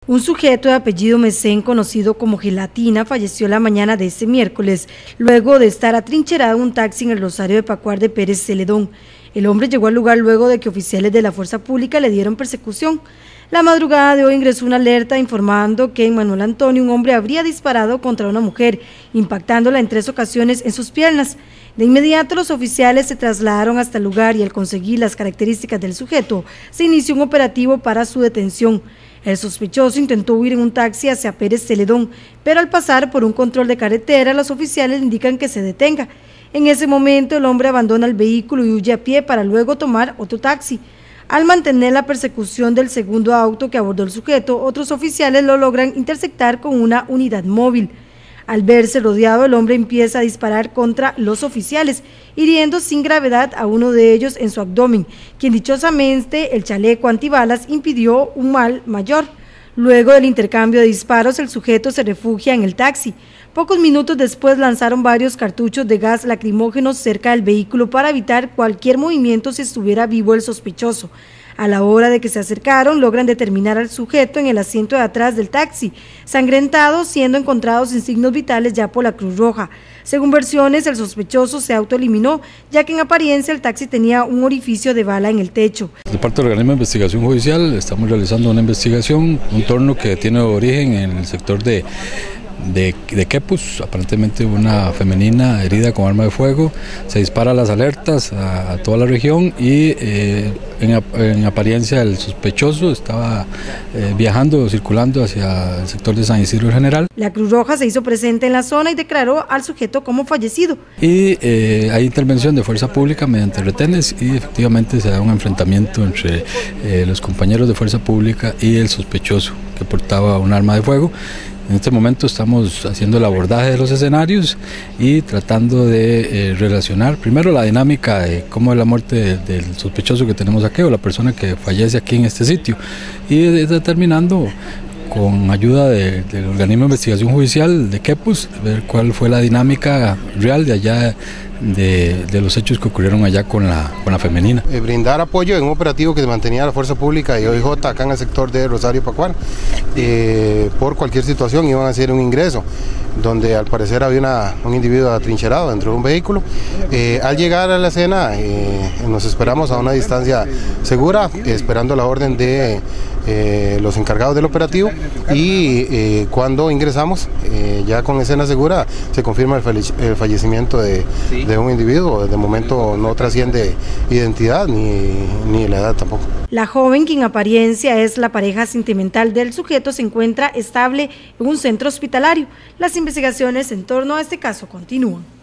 Un sujeto de apellido Mesén, conocido como Gelatina, falleció la mañana de este miércoles, luego de estar atrincherado en un taxi en el Rosario de Pacuar de Pérez Celedón. El hombre llegó al lugar luego de que oficiales de la fuerza pública le dieron persecución. La madrugada de hoy ingresó una alerta informando que en Manuel Antonio un hombre habría disparado contra una mujer, impactándola en 3 ocasiones en sus piernas. De inmediato los oficiales se trasladaron hasta el lugar y al conseguir las características del sujeto, se inició un operativo para su detención. El sospechoso intentó huir en un taxi hacia Pérez Celedón, pero al pasar por un control de carretera, los oficiales le indican que se detenga. En ese momento el hombre abandona el vehículo y huye a pie para luego tomar otro taxi. Al mantener la persecución del segundo auto que abordó el sujeto, otros oficiales lo logran interceptar con una unidad móvil. Al verse rodeado, el hombre empieza a disparar contra los oficiales, hiriendo sin gravedad a uno de ellos en su abdomen, quien dichosamente el chaleco antibalas impidió un mal mayor. Luego del intercambio de disparos, el sujeto se refugia en el taxi. Pocos minutos después lanzaron varios cartuchos de gas lacrimógeno cerca del vehículo para evitar cualquier movimiento si estuviera vivo el sospechoso. A la hora de que se acercaron, logran determinar al sujeto en el asiento de atrás del taxi, sangrentado, siendo encontrado sin signos vitales ya por la Cruz Roja. Según versiones, el sospechoso se autoeliminó, ya que en apariencia el taxi tenía un orificio de bala en el techo. De parte del organismo de investigación judicial, estamos realizando una investigación, un torno que tiene origen en el sector de Quepus, aparentemente una femenina herida con arma de fuego. Se dispara las alertas a toda la región y en apariencia el sospechoso estaba viajando, circulando hacia el sector de San Isidro General. La Cruz Roja se hizo presente en la zona y declaró al sujeto como fallecido. Y hay intervención de fuerza pública mediante retenes y efectivamente se da un enfrentamiento entre los compañeros de fuerza pública y el sospechoso que portaba un arma de fuego. En este momento estamos haciendo el abordaje de los escenarios y tratando de relacionar primero la dinámica de cómo es la muerte del sospechoso que tenemos aquí o la persona que fallece aquí en este sitio y determinando con ayuda del organismo de investigación judicial de Quepus, ver cuál fue la dinámica real de allá de los hechos que ocurrieron allá con la femenina. Brindar apoyo en un operativo que se mantenía la Fuerza Pública y OIJ acá en el sector de Rosario Pacuar. Por cualquier situación iban a hacer un ingreso, donde al parecer había un individuo atrincherado dentro de un vehículo. Al llegar a la escena nos esperamos a una distancia segura, esperando la orden de los encargados del operativo y cuando ingresamos ya con escena segura se confirma el fallecimiento de un individuo. De momento no trasciende identidad ni la edad tampoco. La joven, quien en apariencia es la pareja sentimental del sujeto, se encuentra estable en un centro hospitalario. Las investigaciones en torno a este caso continúan.